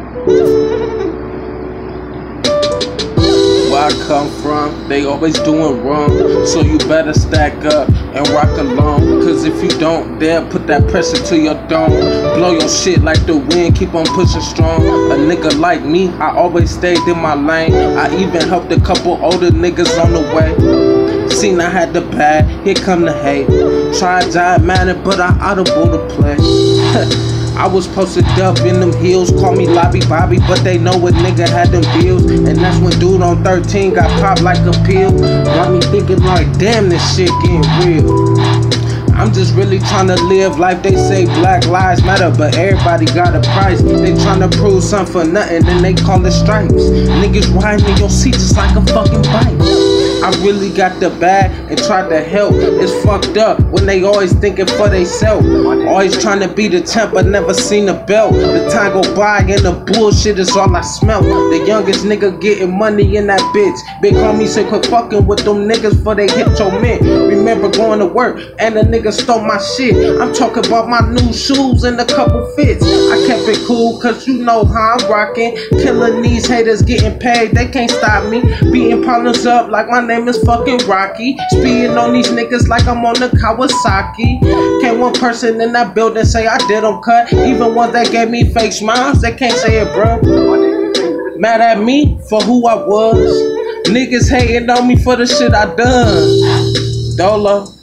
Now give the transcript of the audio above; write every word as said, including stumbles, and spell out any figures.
Where I come from, they always doing wrong, so you better stack up and rock along. Cause if you don't, they'll put that pressure to your dome. Blow your shit like the wind, keep on pushing strong. A nigga like me, I always stayed in my lane. I even helped a couple older niggas on the way. Seen I had the bad, here come the hate. Tried giant manner, but I audible to play. I was posted up in them hills, call me Lobby Bobby, but they know a nigga had them bills. And that's when dude on thirteen got popped like a pill. Got me thinking like, damn, this shit getting real. I'm just really trying to live life. They say black lives matter, but everybody got a price. They trying to prove something for nothing, then they call it stripes. Niggas riding in your seat just like a fucking bike. I really got the bag and tried to help. It's fucked up when they always thinking for they self. Always trying to be the temp, but never seen a belt. The time go by and the bullshit is all I smell. The youngest nigga getting money in that bitch. Big homie said quit fucking with them niggas before they hit your mint. Remember going to work and the nigga stole my shit. I'm talking about my new shoes and a couple fits. I kept it cool cause you know how I'm rocking. Killing these haters, getting paid, they can't stop me. Beating problems up like my name is fucking Rocky. Speeding on these niggas like I'm on the Kawasaki. Can't one person in that building say I did them cut. Even ones that gave me fake smiles, they can't say it, bro. Mad at me for who I was. Niggas hating on me for the shit I done. Dolo.